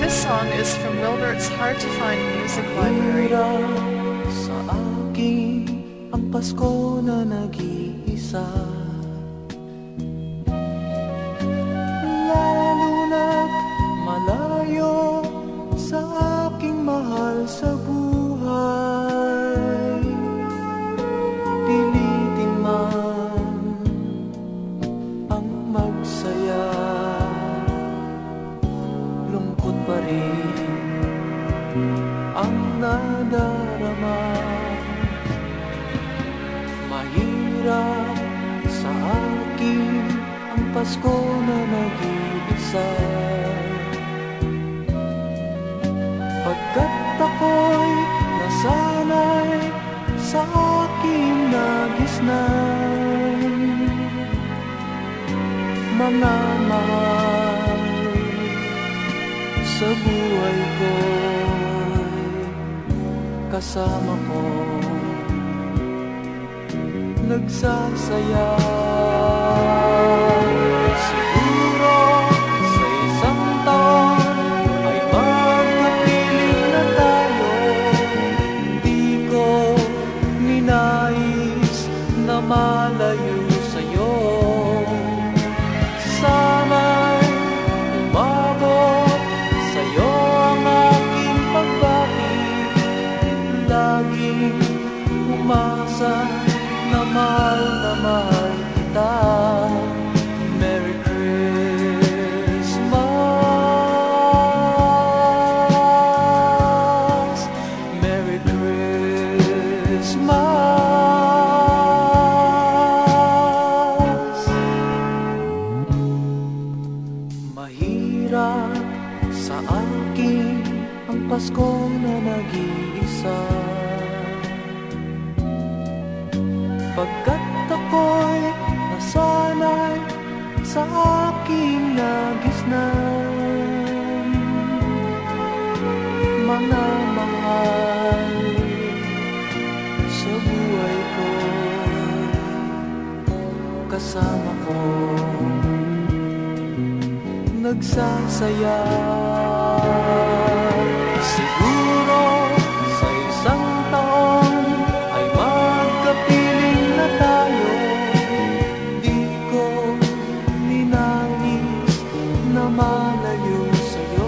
This song is from Wilbert's Hard to Find Music Library. Sa akin ang Pasko na nag-iisa, lalo na't malayo sa aking mahal sa buhay. Pilitin man ang magsaya, lungkot pa rin ang nadarama. Mahirap sa akin ang Pasko na nag-iisa, pagkat ako'y nasanay sa aking nagisnan. Mga mahal sa buhay ko, kasama ko nagsasaya. Siguro sa isang taon ay magkapiling na tayo. Di ko ninais na malayo sa'yo. Sana'y umabot sa'yo ang aking pagbati. Laging umasa na mahal kita. Merry Christmas, Merry Christmas. Mahirap sa akin ang Pasko na nag-iisa, pagkat ako'y nasanay sa aking nagisnan. Mga mahal sa buhay ko, kasama ko nagsasaya. Siguro sa isang taon ay magkapiling na tayo. Di ko ninais na malayo sa'yo.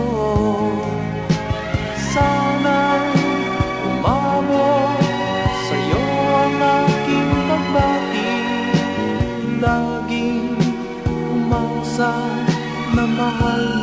Sana'y umabot sa'yo ang aking pagbati. Laging umasa na mahal